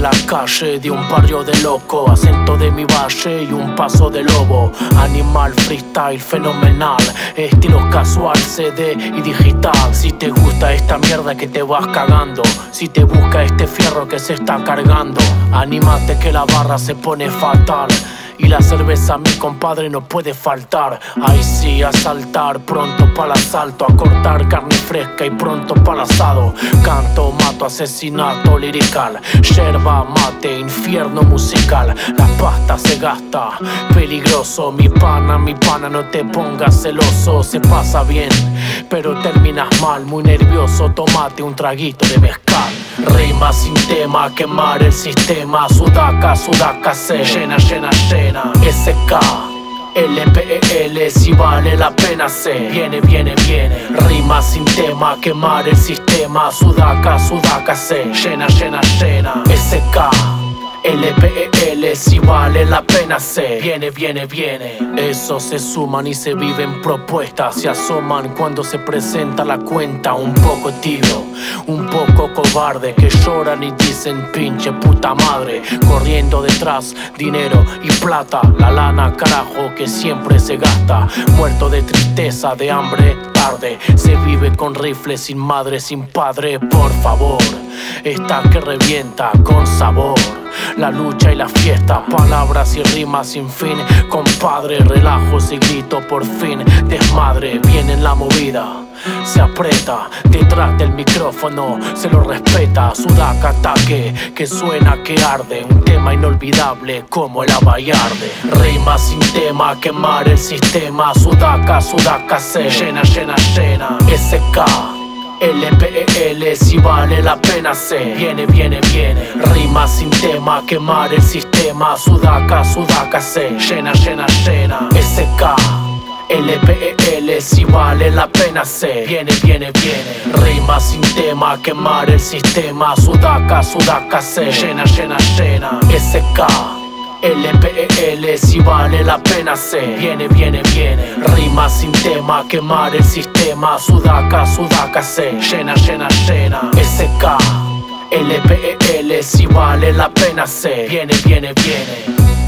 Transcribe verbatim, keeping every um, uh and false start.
la calle de un barrio de loco, acento de mi valle y un paso de lobo. Animal, freestyle, fenomenal, estilo casual, C D y digital. Si te gusta esta mierda que te vas cagando, si te busca este fierro que se está cargando, anímate que la barra se pone fatal. Y la cerveza, mi compadre, no puede faltar. Ahí sí, a saltar, pronto para el asalto, a cortar carne fresca y pronto para el asado. Canto, mato, asesinato lirical, yerba, mate, infierno musical. La pasta se gasta, peligroso. Mi pana, mi pana, no te pongas celoso. Se pasa bien, pero terminas mal, muy nervioso. Tómate un traguito de mezcal. Rima sin tema, quemar el sistema. Sudaca, sudaca, se llena, llena, llena. S K L P E L, si vale la pena se viene, viene, viene. Rima sin tema, quemar el sistema. Sudaca, sudaca, se llena, llena, llena. S K L P E L, si vale la pena se viene, viene, viene. Esos se suman y se viven propuestas, se asoman cuando se presenta la cuenta. Un poco tibio, un poco cobarde, que lloran y dicen pinche puta madre. Corriendo detrás, dinero y plata, la lana carajo que siempre se gasta. Muerto de tristeza, de hambre, tarde. Se vive con rifles, sin madre, sin padre. Por favor, esta que revienta con sabor. La lucha y la fiesta, palabras y rimas sin fin. Compadre, relajos y grito por fin. Desmadre, viene en la movida, se aprieta detrás del micrófono, se lo respeta. Sudaca ataque, que suena, que arde. Un tema inolvidable como el Abayarde. Rima sin tema, quemar el sistema. Sudaca, sudaca, se llena, llena, llena. S K L P E L, si vale la pena se viene, viene, viene. Rima sin tema, quemar el sistema. Sudaca, sudaca, se llena, llena, llena. S K L P E L, si vale la pena se viene, viene, viene. Rima sin tema, quemar el sistema. Sudaca, sudaca, se llena, llena, llena. S K L P E L, si vale la pena se viene, viene, viene. Rima sin tema, quemar el sistema. Sudaca, sudaca, se llena, llena, llena. S K L P E L, si vale la pena se viene, viene, viene.